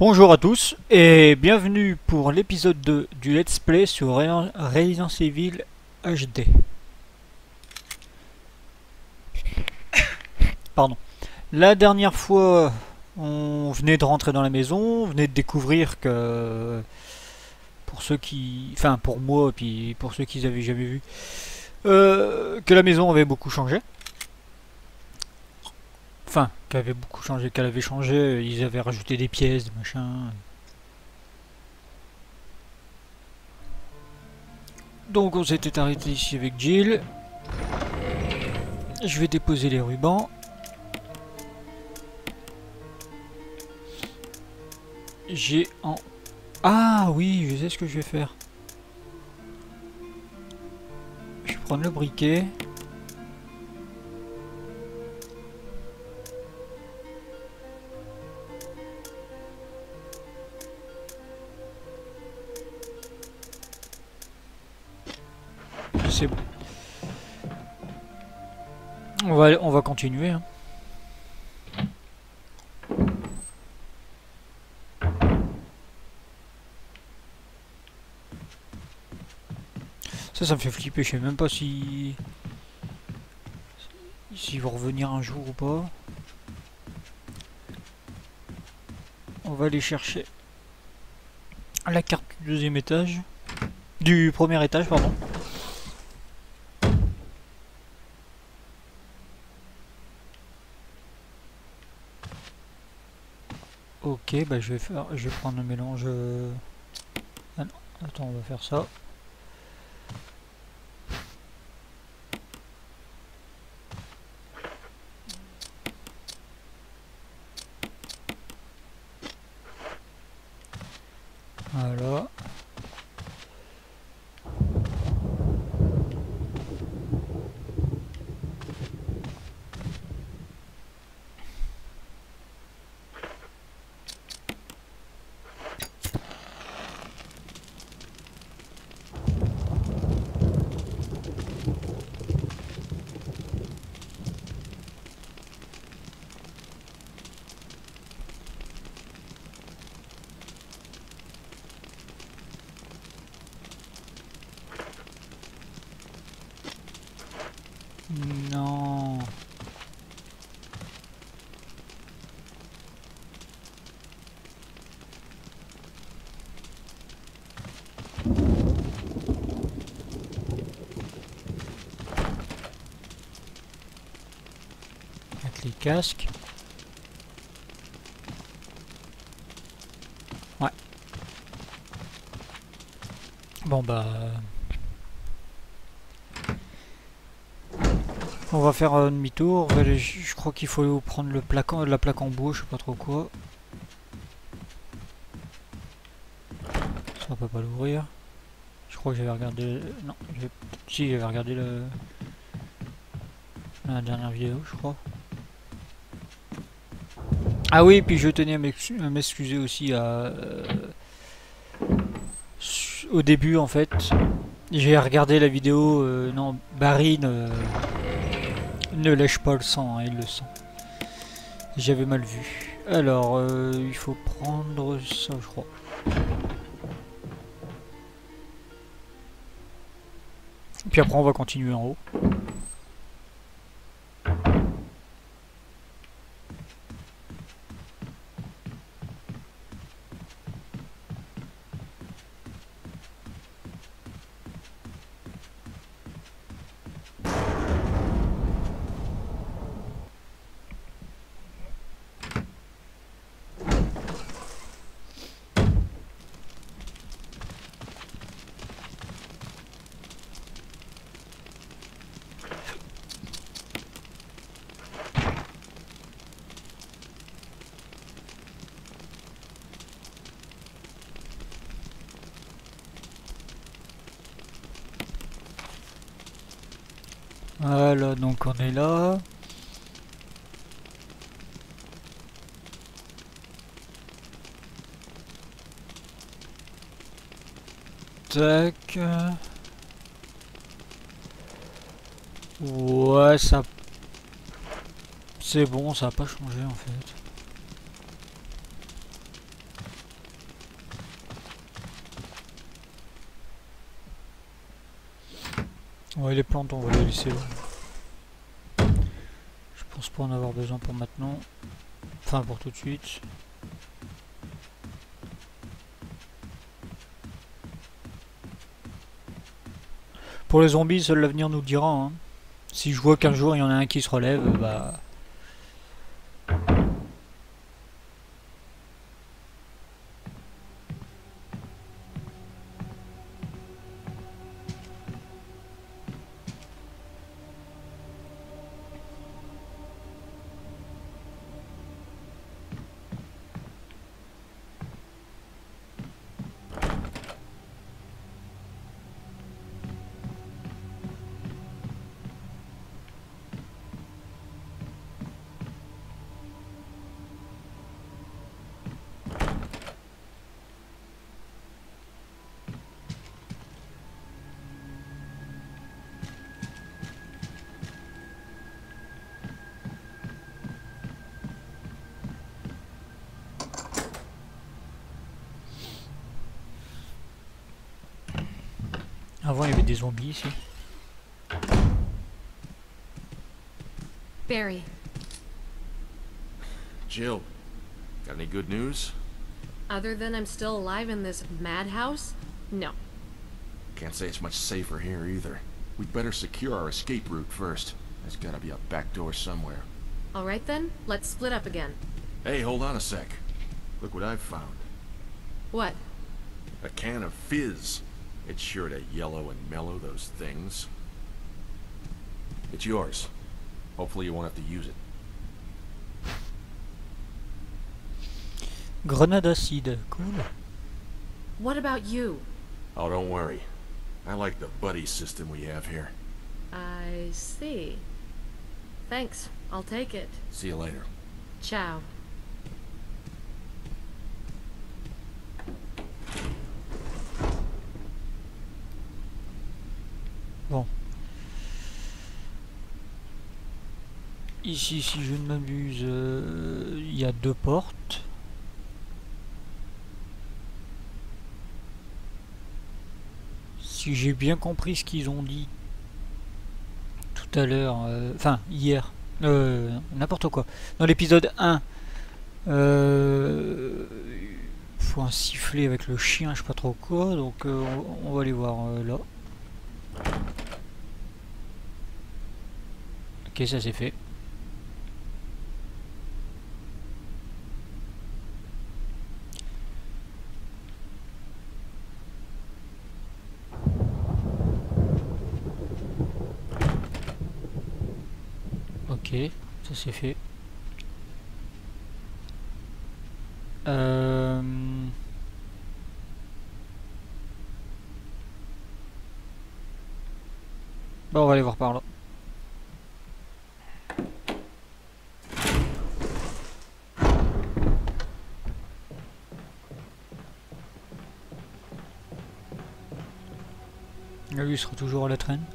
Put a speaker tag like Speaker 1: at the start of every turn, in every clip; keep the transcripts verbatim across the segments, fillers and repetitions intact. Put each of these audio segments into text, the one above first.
Speaker 1: Bonjour à tous et bienvenue pour l'épisode deux du Let's Play sur Re- Resident Evil H D. Pardon. La dernière fois, on venait de rentrer dans la maison, on venait de découvrir que pour ceux qui, enfin pour moi et puis pour ceux qui n'avaient jamais vu, euh, que la maison avait beaucoup changé. Enfin, qu'elle avait beaucoup changé, qu'elle avait changé, ils avaient rajouté des pièces, des machins. Donc on s'était arrêté ici avec Jill. Je vais déposer les rubans. J'ai en... Ah oui, je sais ce que je vais faire. Je vais prendre le briquet. C'est bon. On va, on va continuer. Hein. Ça, ça me fait flipper. Je sais même pas si... S'ils vont revenir un jour ou pas. On va aller chercher la carte du deuxième étage. Du premier étage, pardon. Ok, bah je vais faire, je vais prendre le mélange. Ah non, attends, on va faire ça. Voilà. Non. Avec les casques. Ouais. Bon bah... On va faire un demi-tour. Je crois qu'il faut prendre le plaque en, la plaque en bois, je sais pas trop quoi. Ça on peut pas l'ouvrir. Je crois que j'avais regardé... Non, si j'avais regardé le... la dernière vidéo, je crois. Ah oui, puis je tenais à m'excuser aussi à... Euh, au début en fait. J'ai regardé la vidéo... Euh, non, Barry ne... ne lèche pas le sang, hein, il le sent. J'avais mal vu. Alors, euh, il faut prendre ça, je crois. Puis après, on va continuer en haut. Voilà, donc on est là. Tac. Ouais, ça... C'est bon, ça a pas changé en fait. Ouais, les plantes, on va les laisser là. Je pense pas en avoir besoin pour maintenant. Enfin, pour tout de suite. Pour les zombies, seul l'avenir nous le dira. Hein. Si je vois qu'un jour il y en a un qui se relève, bah... Avant, il y avait des zombies ici.
Speaker 2: Barry.
Speaker 3: Jill, got any good news?
Speaker 2: Other than I'm still alive in this madhouse? No.
Speaker 3: Can't say it's much safer here either. We'd better secure our escape route first. There's gotta be a back door somewhere.
Speaker 2: Alright then, let's split up again.
Speaker 3: Hey, hold on a sec. Look what I've found.
Speaker 2: What?
Speaker 3: A can of fizz. It's sure to yellow and mellow those things. It's yours. Hopefully you won't have to use it.
Speaker 1: Grenade acide, cool.
Speaker 2: What about you?
Speaker 3: Oh, don't worry. I like the buddy system we have here.
Speaker 2: I see. Thanks, I'll take it.
Speaker 3: See you later.
Speaker 2: Ciao.
Speaker 1: Bon. Ici, si je ne m'abuse, il euh, y a deux portes. Si j'ai bien compris ce qu'ils ont dit tout à l'heure, enfin euh, hier, euh, n'importe quoi. Dans l'épisode un, euh, faut un sifflet avec le chien, je sais pas trop quoi, donc euh, on, on va aller voir euh, là. Ok, ça c'est fait. Ok, ça c'est fait. Euh... Bon, on va aller voir par là. Là, lui, il sera toujours à la traîne.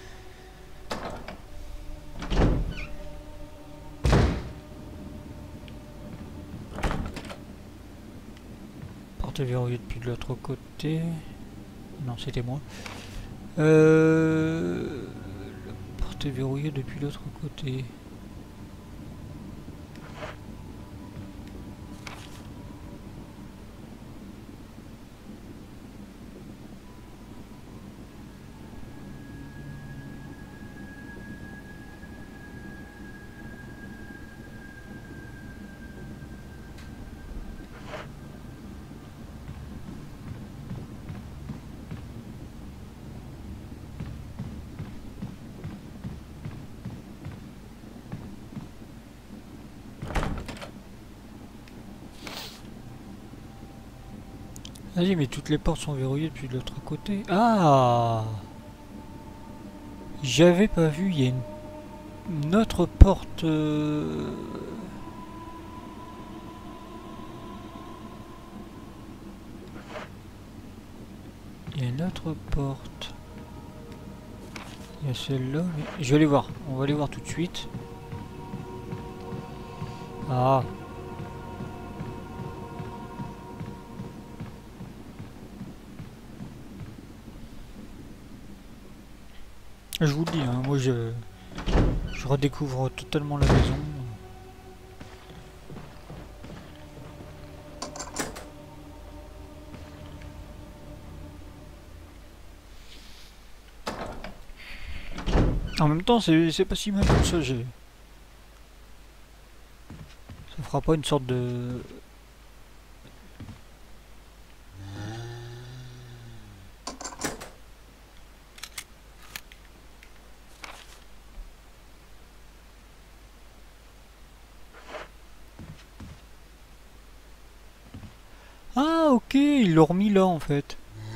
Speaker 1: Porte verrouillée depuis de l'autre côté. Non, c'était moi. Euh... La porte est verrouillée depuis l'autre côté. Vas-y, mais toutes les portes sont verrouillées depuis de l'autre côté. Ah! J'avais pas vu, il y a une, une autre porte... Euh... Il y a une autre porte. Il y a celle-là, mais... Je vais aller voir, on va aller voir tout de suite. Ah! Je vous le dis, hein, moi je, je redécouvre totalement la maison. En même temps, c'est pas si mal comme ça. J'ai... Ça fera pas une sorte de... Ah, ok, ils l'ont remis là en fait.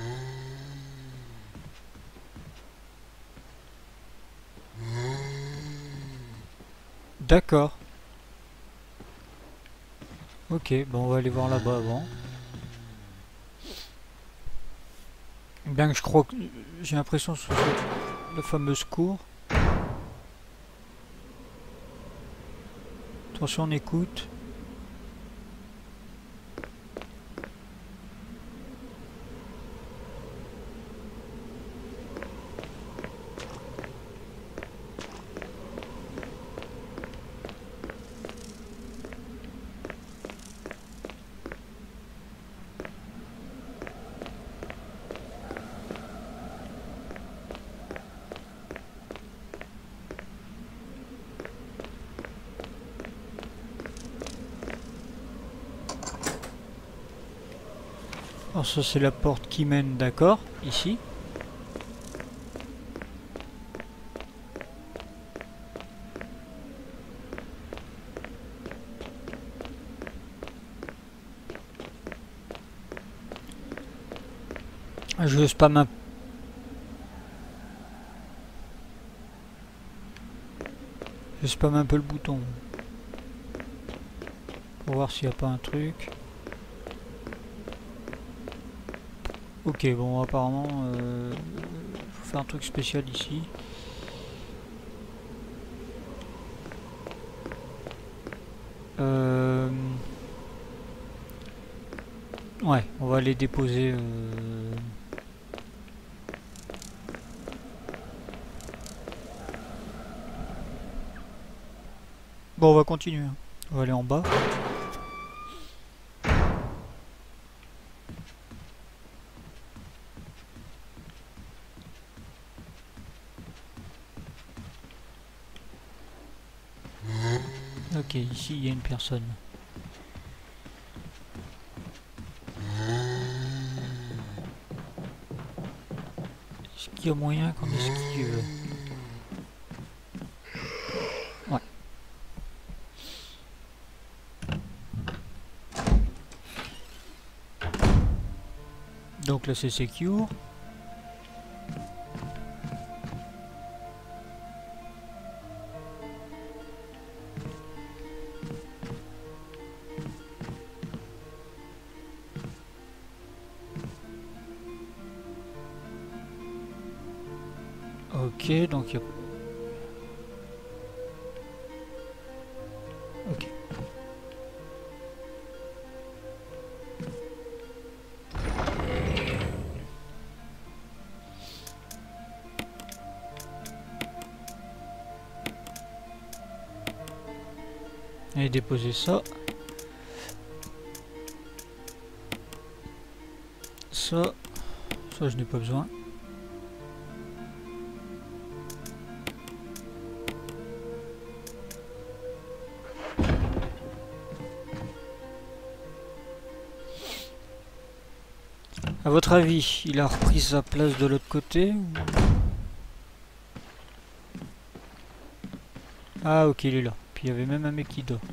Speaker 1: D'accord. Ok, bon, on va aller voir là-bas avant. Bien que je crois que j'ai l'impression que c'est la fameuse cour. Attention, on écoute. Alors ça c'est la porte qui mène, d'accord, ici. Je spamme un... Je spamme un peu le bouton. Pour voir s'il n'y a pas un truc. Ok, bon, apparemment, euh, faut faire un truc spécial ici. Euh... Ouais, on va aller déposer... Euh... Bon, on va continuer. On va aller en bas. Ok, ici il y a une personne. Est-ce qu'il y a moyen qu'on esquive? Ouais. Donc là c'est secure. Ok, donc il y a... Ok. Et déposer ça. Ça. Ça je n'ai pas besoin. À votre avis, il a repris sa place de l'autre côté ou... Ah ok, il est là. Puis il y avait même un mec qui dort.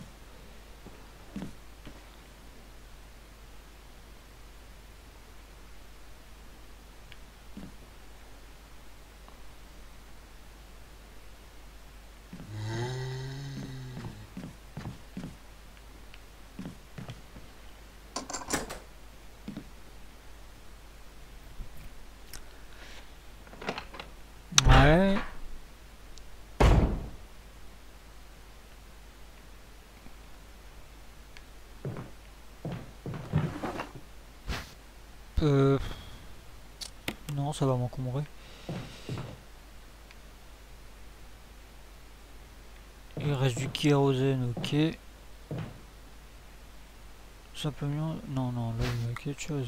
Speaker 1: Ouais. Euh... Non, ça va m'encombrer. Il reste du kérosène, ok. Simplement... Non, non, là il y a quelque chose.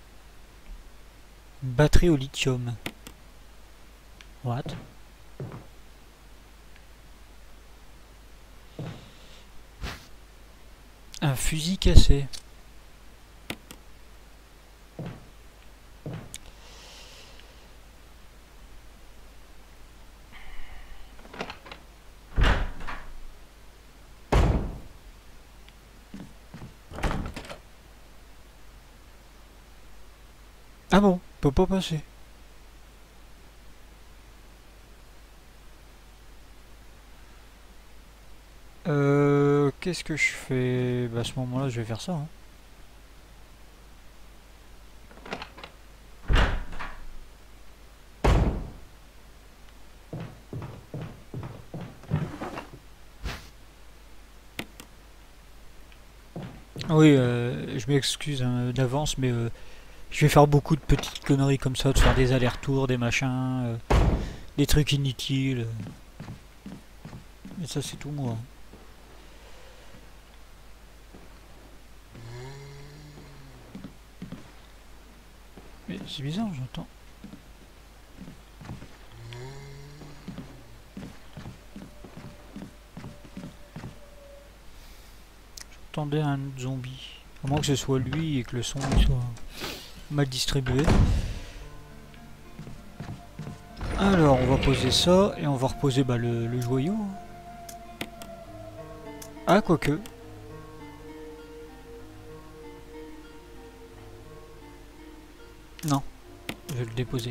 Speaker 1: Une batterie au lithium. What? Un fusil cassé. Ah bon, peut pas passer. Euh, qu'est-ce que je fais? Bah à ce moment-là, je vais faire ça. Hein. Oui, euh, je m'excuse hein, d'avance, mais euh, je vais faire beaucoup de petites conneries comme ça, de faire des allers-retours, des machins, euh, des trucs inutiles. Mais ça, c'est tout moi. Mais c'est bizarre, j'entends. J'entendais un zombie. À moins que ce soit lui et que le son soit mal distribué. Alors, on va poser ça et on va reposer bah, le, le joyau. Ah, quoique. Non, je vais le déposer.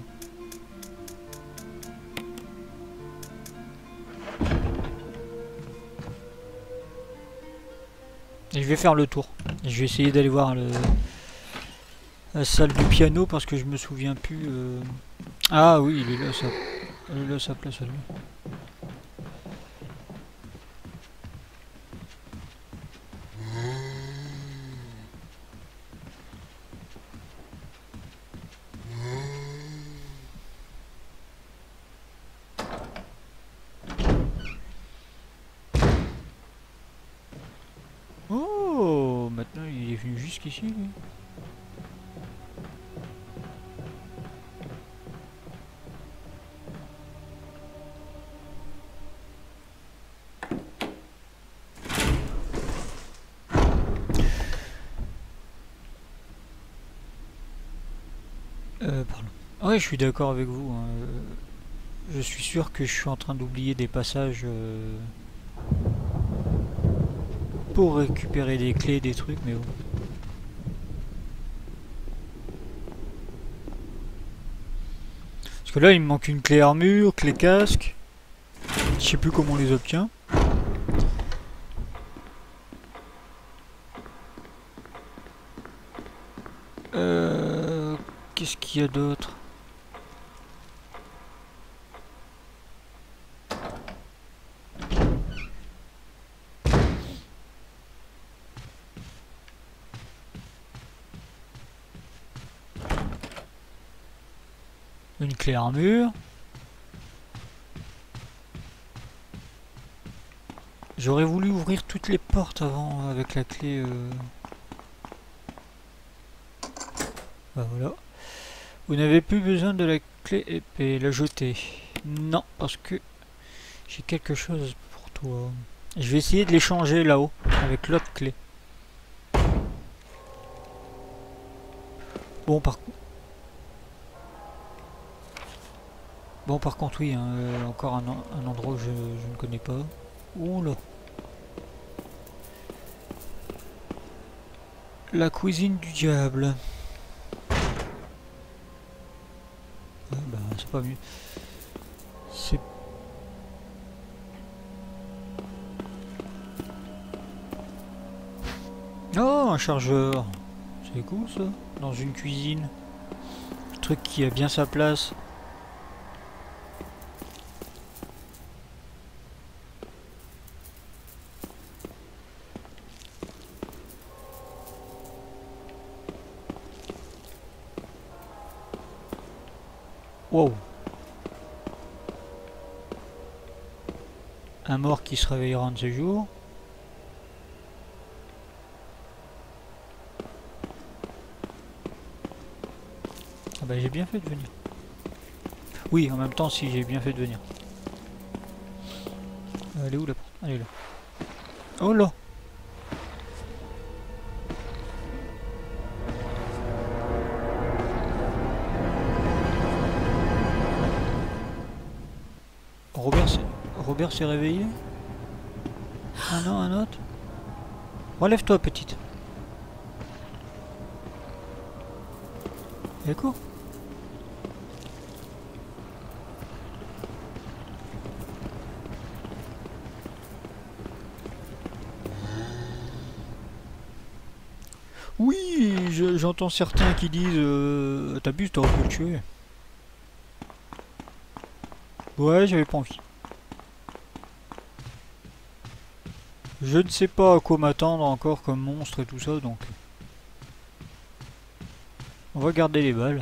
Speaker 1: Et je vais faire le tour. Je vais essayer d'aller voir le... la salle du piano parce que je me souviens plus. Euh... Ah oui, il est là, ça... il est là sa place à lui. Oh, maintenant il est venu jusqu'ici lui. Euh, pardon. Ouais, je suis d'accord avec vous. Hein. Je suis sûr que je suis en train d'oublier des passages euh, pour récupérer des clés, des trucs, mais bon. Parce que là, il me manque une clé armure, clé casque. Je sais plus comment on les obtient. Euh, Qu'est-ce qu'il y a d'autre? Une clé armure. J'aurais voulu ouvrir toutes les portes avant avec la clé. Euh... Bah voilà. Vous n'avez plus besoin de la clé épée, la jeter. Non, parce que j'ai quelque chose pour toi. Je vais essayer de l'échanger là-haut avec l'autre clé. Bon par contre. Bon par contre oui, hein, euh, encore un, un endroit que je, je ne connais pas. Ouh là. La cuisine du diable. Ouais, bah c'est pas mieux. C'est... Oh, un chargeur. C'est cool ça. Dans une cuisine. Un truc qui a bien sa place. Wow. Un mort qui se réveillera un de ces jours. Ah bah j'ai bien fait de venir. Oui, en même temps, si j'ai bien fait de venir. Euh, elle est où la porte? Elle est là. Oh là! Robert s'est... Robert s'est réveillé? Ah non, un autre? Relève-toi, petite. D'accord. Oui, je- j'entends certains qui disent euh, t'abuses, t'aurais pu le tuer. Ouais, j'avais pas envie. Je ne sais pas à quoi m'attendre encore comme monstre et tout ça, donc... On va garder les balles.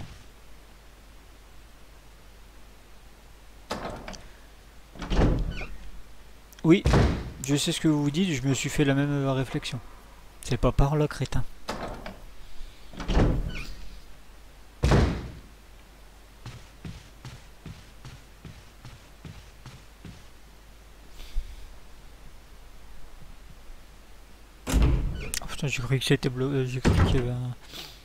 Speaker 1: Oui, je sais ce que vous vous dites, je me suis fait la même euh, réflexion. C'est pas par là, crétin. Oh, putain, j'ai cru que c'était bloqué. J'ai cru qu'il y avait un...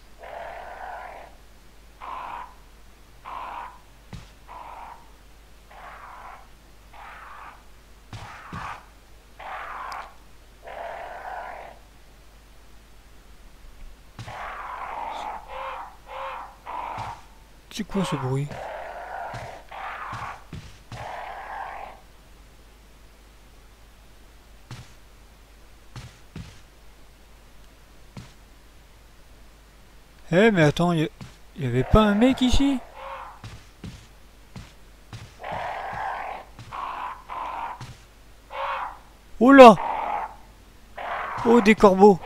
Speaker 1: C'est quoi ce bruit? Eh mais attends, il y... y avait pas un mec ici? Oh là! Oh, des corbeaux!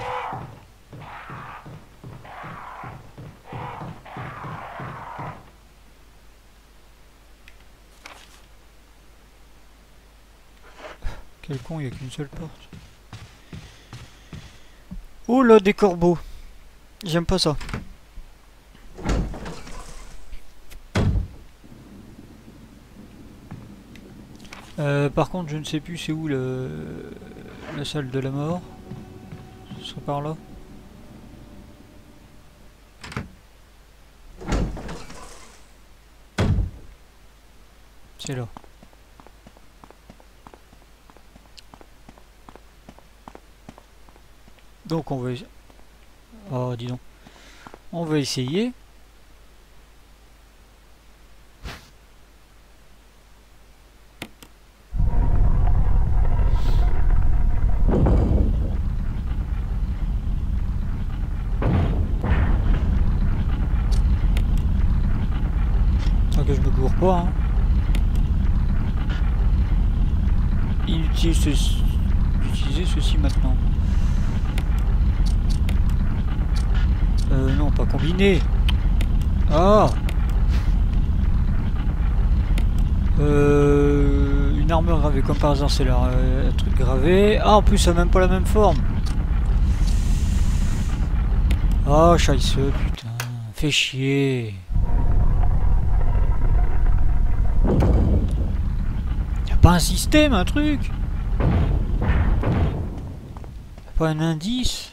Speaker 1: Quel con, il n'y a qu'une seule porte. Oh là, des corbeaux! J'aime pas ça. Euh, par contre, je ne sais plus c'est où le... la salle de la mort. Ce serait par là. C'est là. Donc on va... Oh, dis donc. On va essayer. Tant que je me cours pas, hein. Inutile ceci... d'utiliser ceci maintenant. Euh, non, pas combiné. Ah! Euh, une armure gravée, comme par hasard, c'est leur euh, truc gravé. Ah, en plus, ça n'a même pas la même forme. Oh, scheisse, putain. Fais chier. Y'a pas un système, un truc? Y'a pas un indice?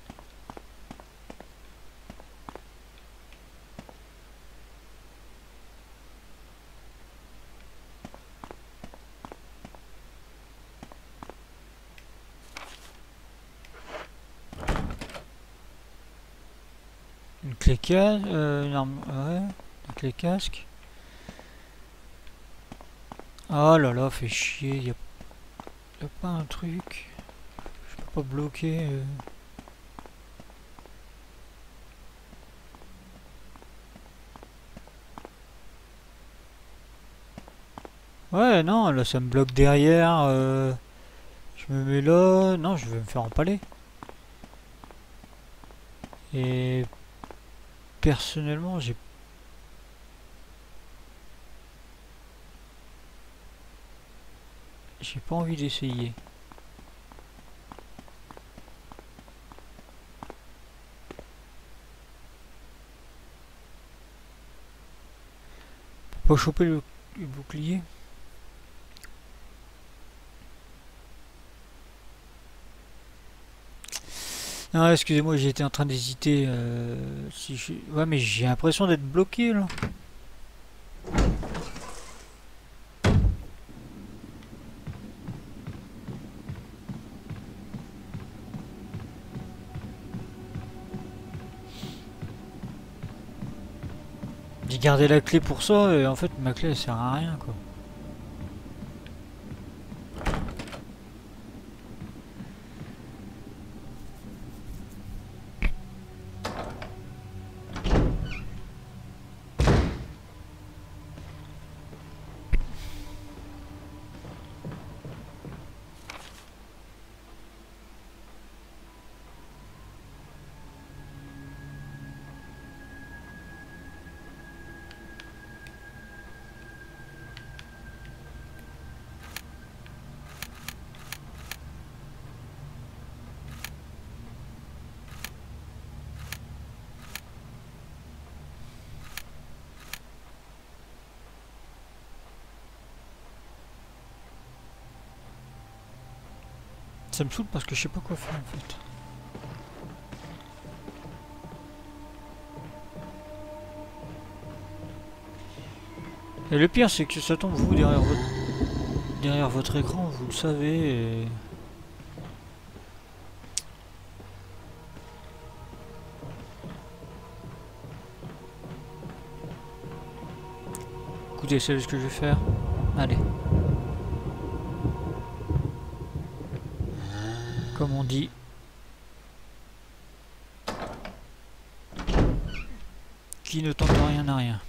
Speaker 1: Une clé casque, euh, une arme, ouais, une clé casque. Oh là là, fait chier, y a, y a pas un truc. Je peux pas bloquer. Euh. Ouais, non, là ça me bloque derrière. Euh. Je me mets là. Non, je vais me faire empaler. Et personnellement, j'ai... J'ai pas envie d'essayer. Pas choper le, le bouclier. Non, excusez-moi, j'étais en train d'hésiter. Euh, si je... Ouais, mais j'ai l'impression d'être bloqué là. J'ai gardé la clé pour ça et en fait ma clé elle sert à rien quoi. Ça me saoule parce que je sais pas quoi faire en fait. Et le pire c'est que ça tombe vous derrière votre derrière votre écran, vous le savez et... Écoutez, c'est ce que je vais faire. Allez. Comme on dit. Qui ne tente rien n'a rien.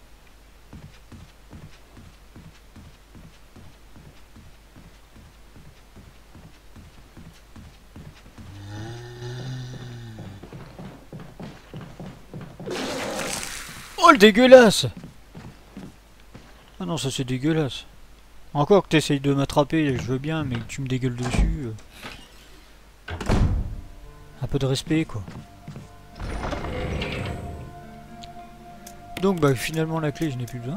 Speaker 1: Oh le dégueulasse! Ah non, ça c'est dégueulasse. Encore que t'essayes de m'attraper, je veux bien, mais que tu me dégueules dessus. Euh... Un peu de respect quoi. Donc bah finalement la clé je n'ai plus besoin.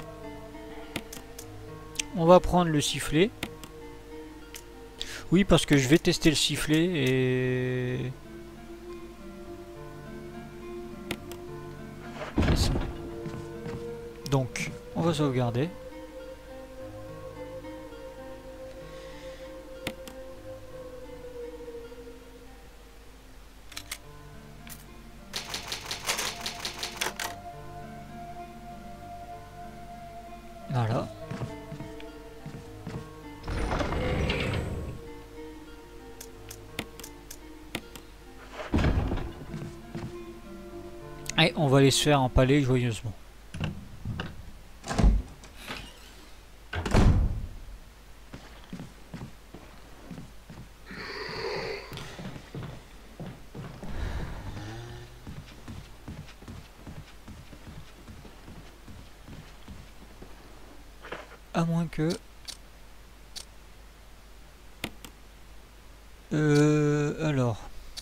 Speaker 1: On va prendre le sifflet. Oui parce que je vais tester le sifflet et... et ça. Donc on va sauvegarder. Voilà. Et on va les se faire empaler joyeusement. À moins que... Euh... Alors...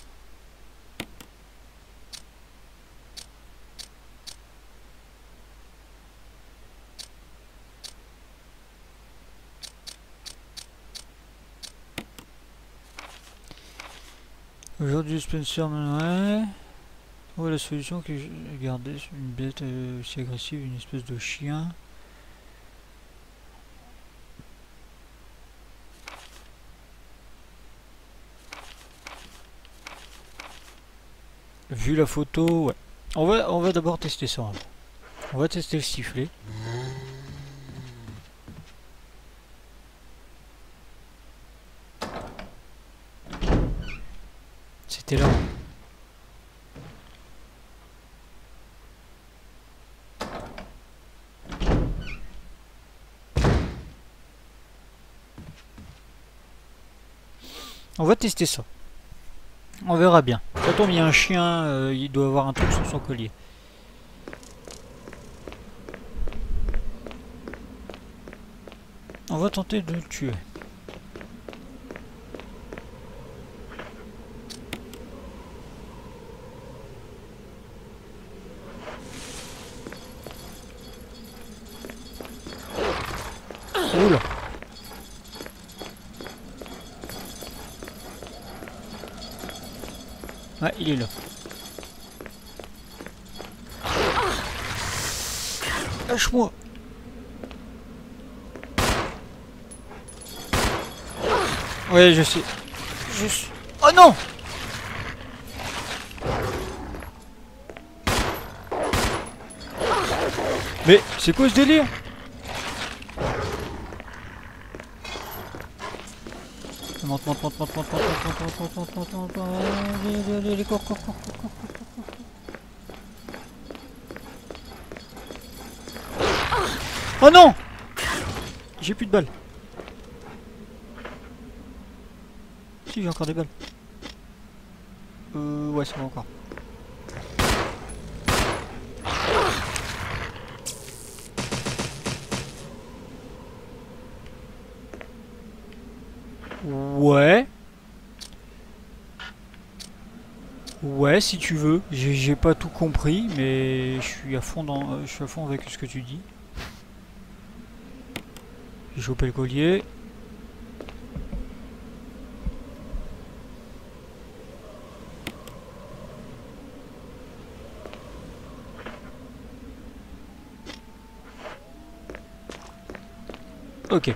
Speaker 1: Aujourd'hui Spencer ouais. Ouais, la solution que j'ai gardée sur une bête euh, aussi agressive, une espèce de chien. Vu la photo, ouais. On va, on va d'abord tester ça. On va tester le sifflet. C'était là. On va tester ça. On verra bien. Ça tombe, il y a un chien, euh, il doit avoir un truc sur son collier. On va tenter de le tuer. Oula. Ouais, il est là. Lâche-moi. Ouais, je sais. Je suis... Oh non! Mais c'est quoi ce délire? Monte, monte, monte, monte, monte, monte, monte, monte, monte, monte, monte, monte, monte, allez, allez, allez, allez, cours, cours, cours, cours, cours, cours, cours, cours. Oh non! J'ai plus de balles. Si, j'ai encore des balles. Euh, ouais, ça va encore. Ouais. Ouais, si tu veux. J'ai pas tout compris, mais je suis à fond dans, euh, je suis à fond avec ce que tu dis. J'ai chopé le collier. Ok.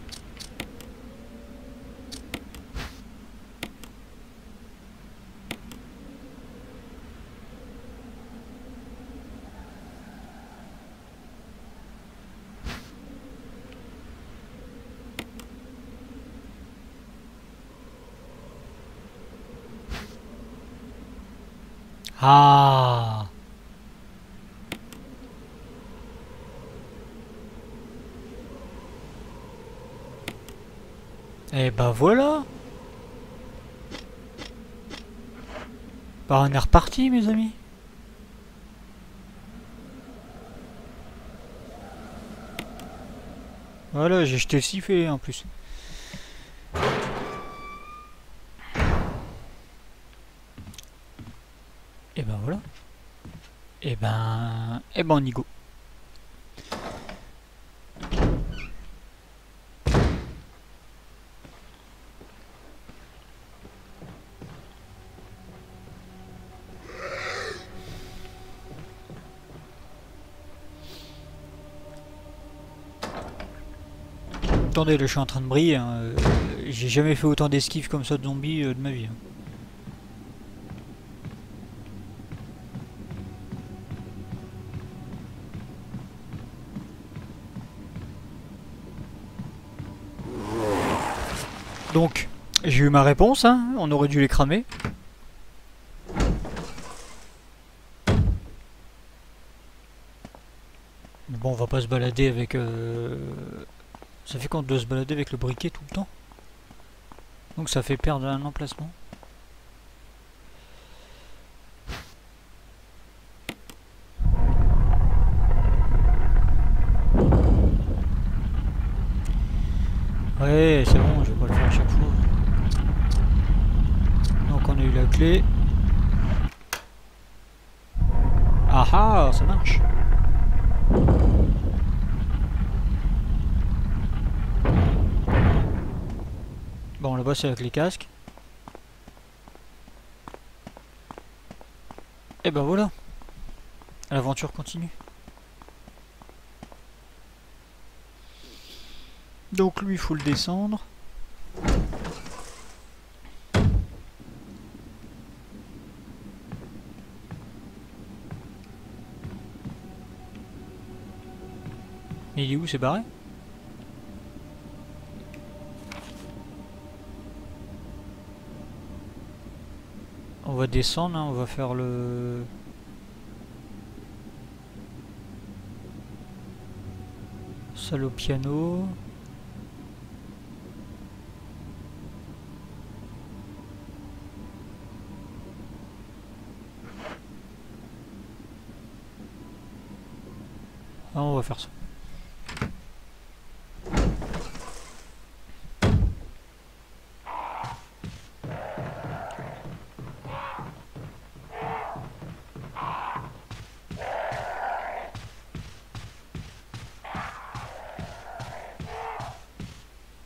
Speaker 1: Ah. Et bah voilà. Bah on est reparti mes amis. Voilà, j'ai jeté le sifflet en plus. Et ben voilà. Et ben... Et ben on y go. Attendez, là je suis en train de briller. Hein. Euh, J'ai jamais fait autant d'esquives comme ça de zombies euh, de ma vie. Hein. Donc, j'ai eu ma réponse, hein. On aurait dû les cramer. Mais bon, on va pas se balader avec... Euh... Ça fait qu'on doit se balader avec le briquet tout le temps. Donc ça fait perdre un emplacement. Ouais, c'est bon, je vais pas le faire à chaque fois. Donc on a eu la clé. Ah ah, ça marche. Bon, là-bas c'est avec les casques. Et ben voilà. L'aventure continue. Donc lui, il faut le descendre. Et il est où, c'est barré? On va descendre, hein, on va faire le... Salle au piano. Ah, on va faire ça.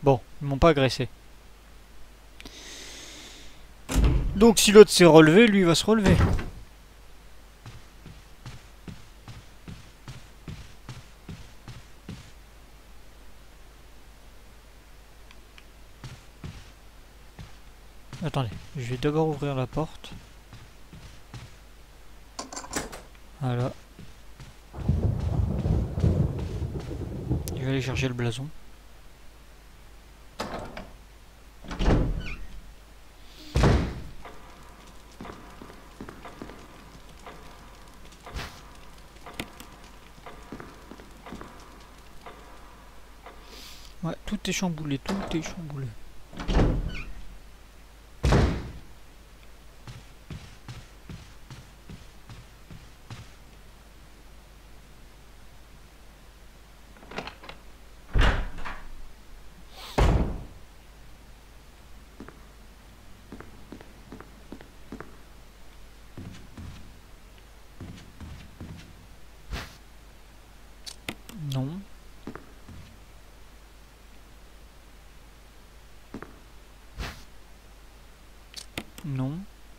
Speaker 1: Bon, ils m'ont pas agressé. Donc si l'autre s'est relevé, lui il va se relever. Attendez, je vais d'abord ouvrir la porte. Voilà. Je vais aller chercher le blason. Ouais, tout est chamboulé, tout est chamboulé. Non. Non.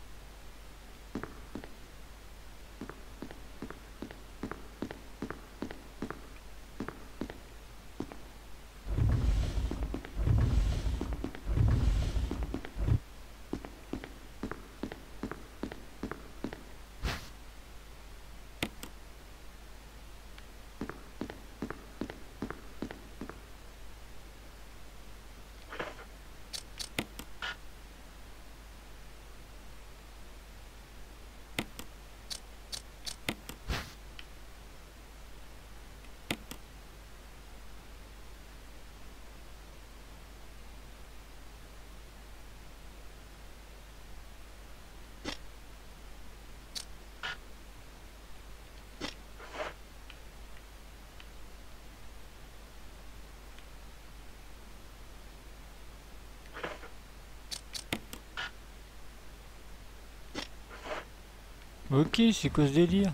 Speaker 1: Ok, c'est quoi ce délire?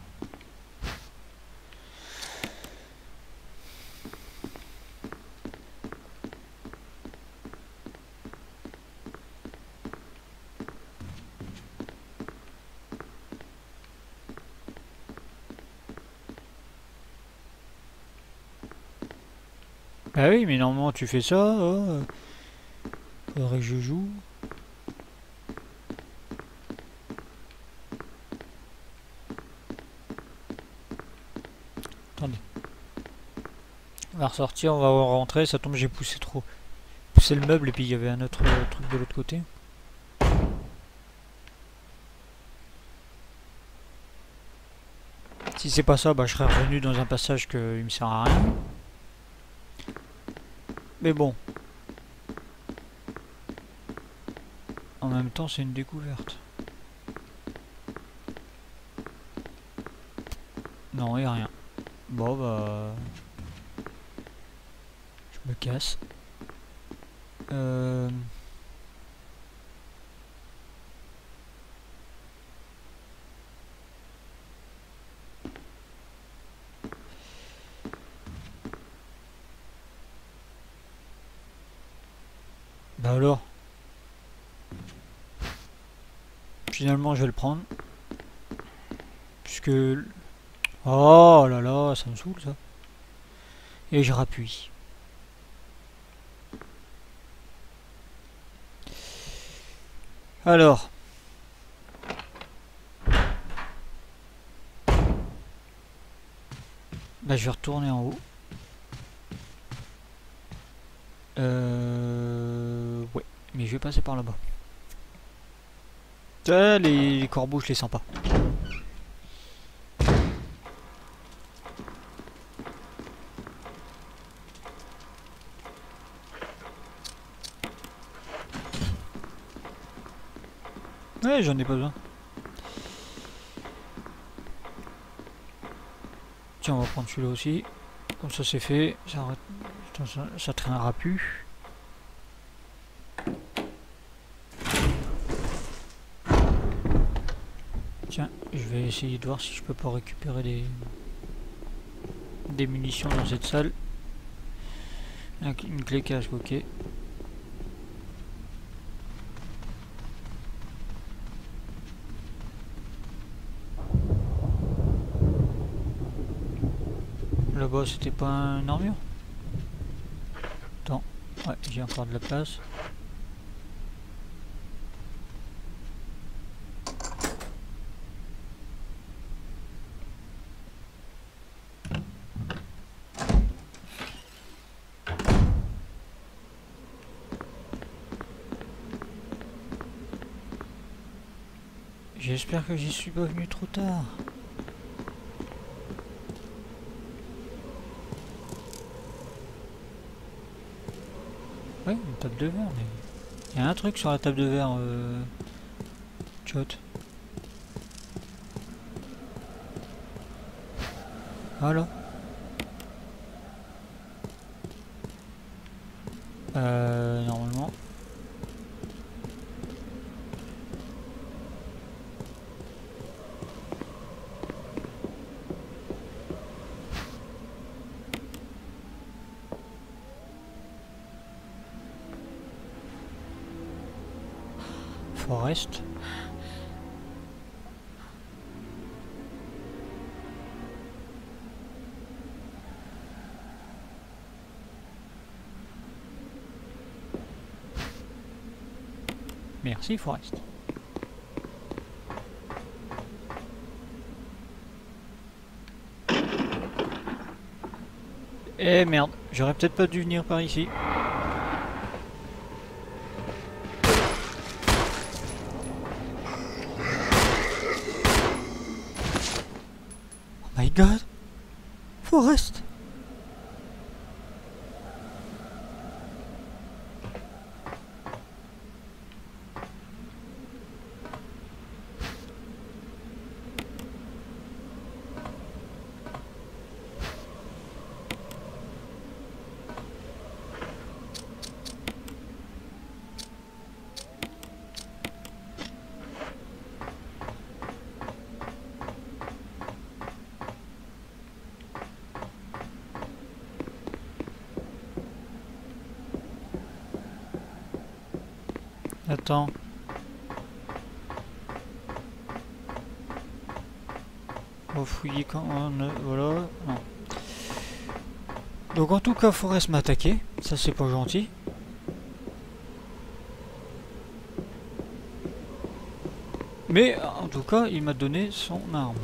Speaker 1: Bah oui, mais normalement tu fais ça, oh, faudrait que je joue. Attendez. On va ressortir, on va rentrer, ça tombe, j'ai poussé trop. Poussé le meuble et puis il y avait un autre euh, truc de l'autre côté. Si c'est pas ça, bah je serais revenu dans un passage qui me sert à rien. Mais bon. En même temps, c'est une découverte. Non, il n'y a rien. Bon, bah... je me casse. Euh... Bah alors. Finalement, je vais le prendre. Puisque... Oh là là, ça me saoule ça. Et je rappuie. Alors. Bah je vais retourner en haut. Euh... Ouais, mais je vais passer par là-bas. Ah, les, les corbeaux, je les sens pas. Ouais, j'en ai pas besoin. Tiens, on va prendre celui-là aussi. Comme ça, c'est fait. Ça, arrête... ça, ça traînera plus. Tiens, je vais essayer de voir si je peux pas récupérer des, des munitions dans cette salle. Une clé cache, ok. Là-bas, c'était pas une armure? Attends, ouais, j'ai encore de la place. J'espère que j'y suis pas venu trop tard. Ouais, une table de verre, mais... Il y a un truc sur la table de verre, euh... Tchot. Voilà. Euh... Normalement... Forest. Merci Forest. Eh merde, j'aurais peut-être pas dû venir par ici. Oh my god! Forest! Attends. On va fouiller quand on... Voilà. Non. Donc en tout cas, Forest m'a attaqué. Ça, c'est pas gentil. Mais en tout cas, il m'a donné son arme.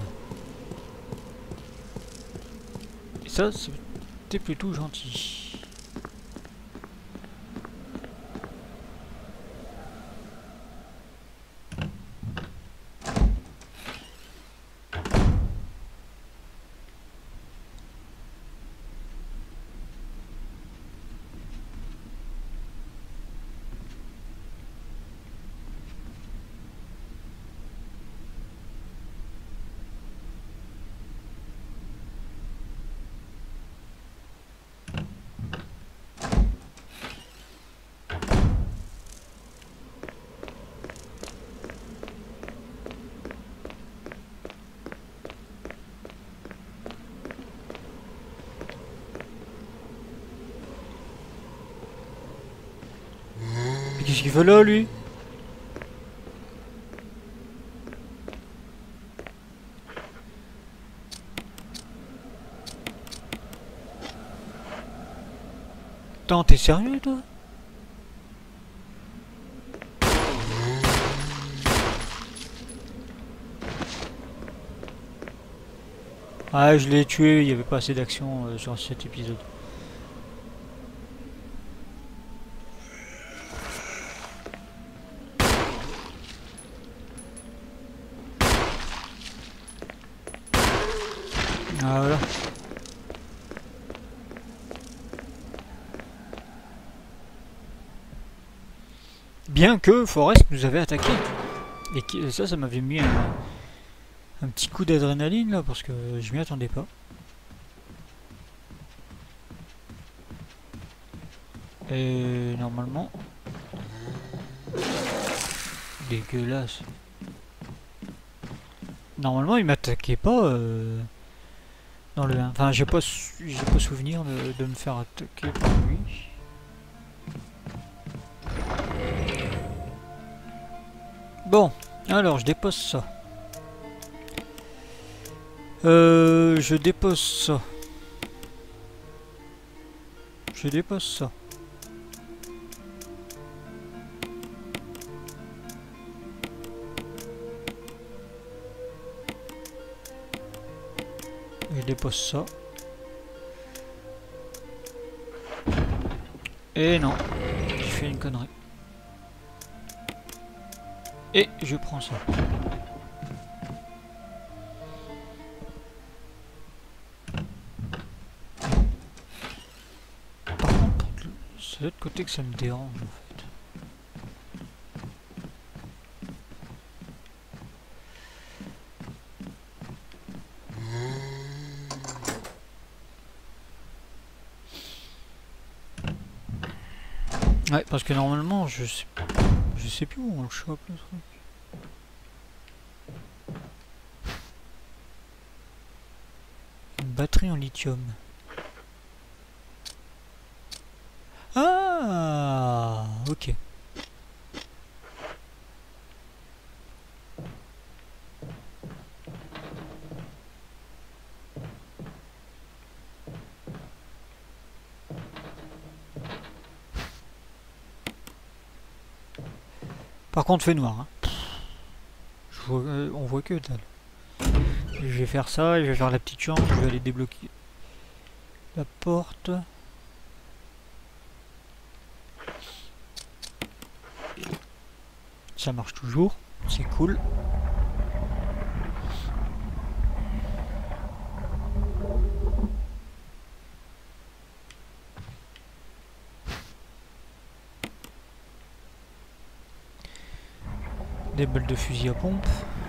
Speaker 1: Et ça, c'était plutôt gentil. Qu'est-ce qu'il fait là, lui? Attends, t'es sérieux, toi? Ah, je l'ai tué, il n'y avait pas assez d'action euh, sur cet épisode. Ah, voilà. Bien que Forest nous avait attaqué. Et que, ça, ça m'avait mis un, un petit coup d'adrénaline là, parce que je m'y attendais pas. Et normalement... Dégueulasse. Normalement, il m'attaquait pas euh, dans le un. Enfin, j'ai pas, j'ai pas souvenir de, de me faire attaquer par lui. Bon, alors je dépose ça. Euh, je dépose ça. je dépose ça. Je dépose ça. Et non, j'ai fait une connerie. Et je prends ça. Par contre, c'est de l'autre côté que ça me dérange en fait. Ouais, parce que normalement, je sais, je sais plus où on le chope le truc. Une batterie en lithium. Ah, ok. Par contre, fait noir. Hein. Je vois, euh, on voit que dalle. Je vais faire ça, je vais faire la petite chambre, je vais aller débloquer la porte. Ça marche toujours, c'est cool. Des balles de fusil à pompe.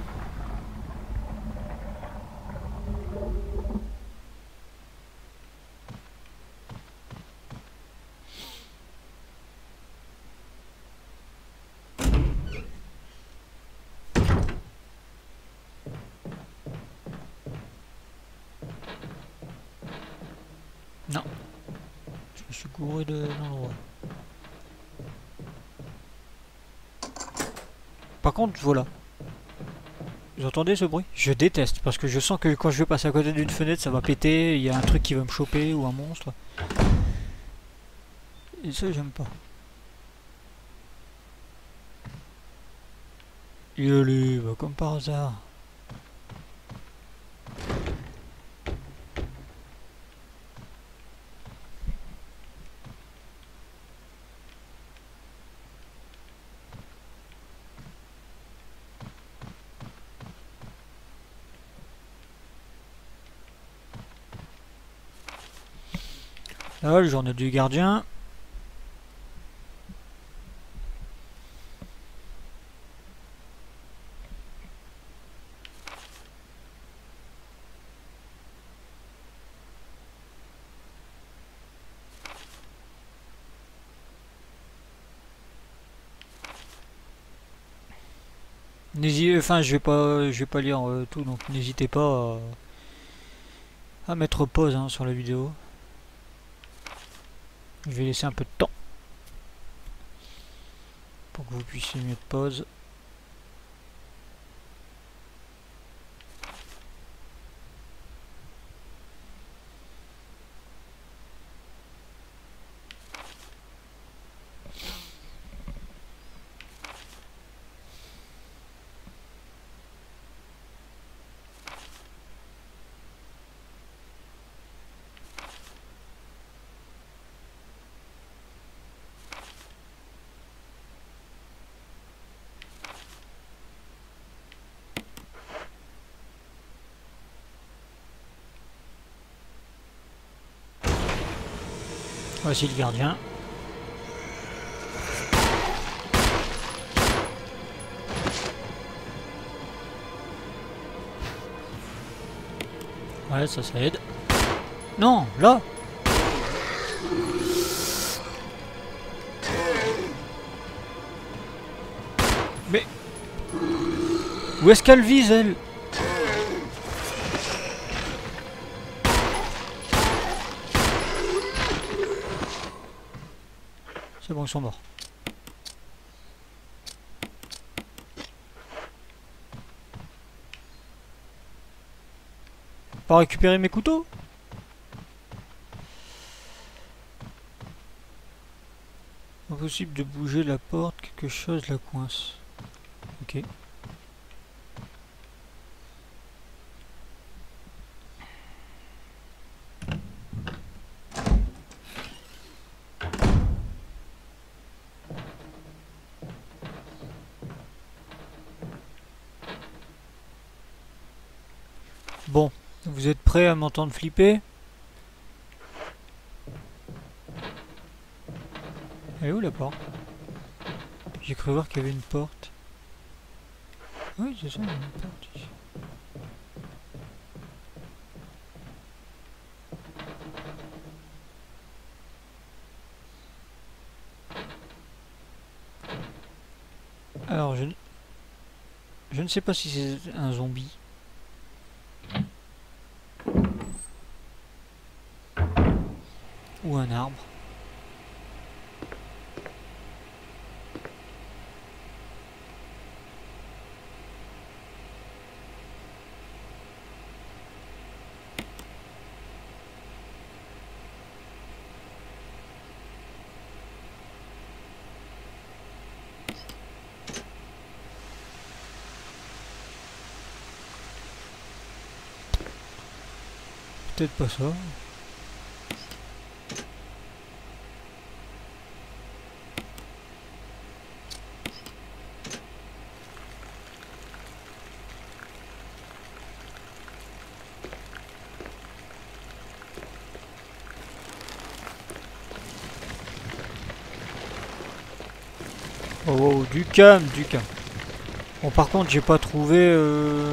Speaker 1: Non, je me suis gouré de l'endroit. Par contre, voilà. Vous entendez ce bruit? Je déteste parce que je sens que quand je vais passer à côté d'une fenêtre, ça va péter, il y a un truc qui va me choper ou un monstre. Et ça, j'aime pas. Il est bah, comme par hasard. Là, le journal du gardien. N'hésitez, enfin, je vais pas, je vais pas lire euh, tout, donc n'hésitez pas à, à mettre pause hein, sur la vidéo. Je vais laisser un peu de temps pour que vous puissiez mettre pause. Voici le gardien. Ouais, ça, ça aide. Non, là. Mais... où est-ce qu'elle vise, elle? C'est bon, ils sont morts. Pas récupérer mes couteaux? Impossible de bouger la porte, quelque chose la coince. Ok. Bon, vous êtes prêts à m'entendre flipper? Elle est où la porte? J'ai cru voir qu'il y avait une porte. Oui, c'est ça, il y a une porte ici. Alors, je, je ne sais pas si c'est un zombie. Ou un arbre. Peut-être pas ça. Oh, oh, du calme, du calme. Bon, par contre, j'ai pas trouvé... Euh...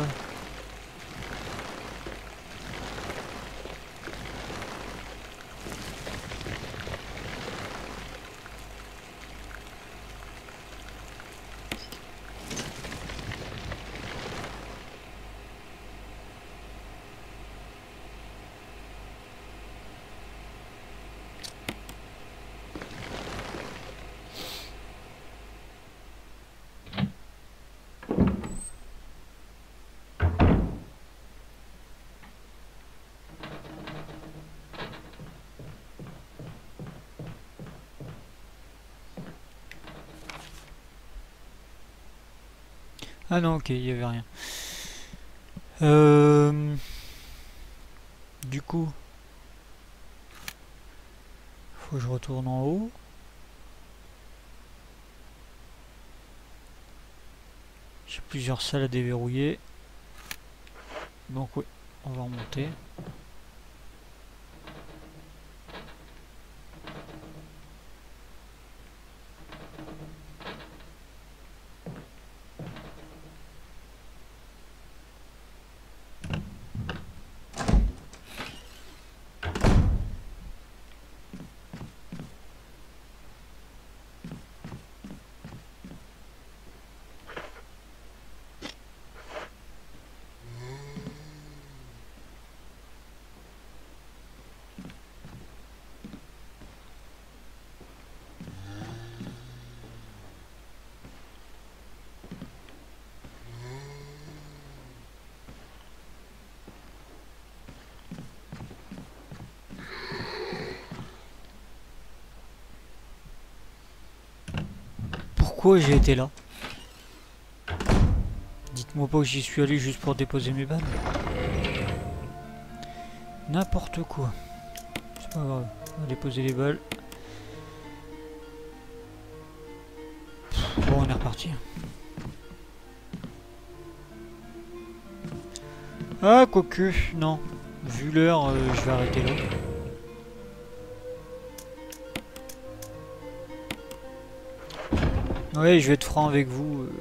Speaker 1: Ah non, ok, il y avait rien. Euh... Du coup, faut que je retourne en haut. J'ai plusieurs salles à déverrouiller. Donc oui, on va remonter. Pourquoi j'ai été là? Dites-moi pas que j'y suis allé juste pour déposer mes balles. N'importe quoi. C'est pas grave. On va déposer les balles. Bon, on est reparti. Ah, quoique, non. Vu l'heure, euh, je vais arrêter là. Ouais, je vais être franc avec vous. Euh,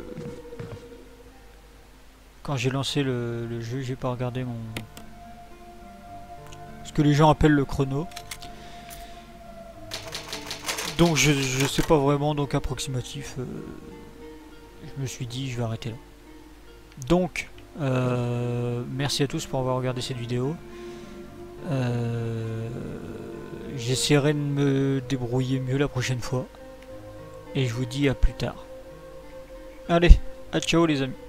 Speaker 1: quand j'ai lancé le, le jeu, j'ai pas regardé mon... ce que les gens appellent le chrono. Donc je, je sais pas vraiment, donc approximatif. Euh, je me suis dit, je vais arrêter là. Donc, euh, merci à tous pour avoir regardé cette vidéo. Euh, J'essaierai de me débrouiller mieux la prochaine fois. Et je vous dis à plus tard. Allez, à ciao les amis.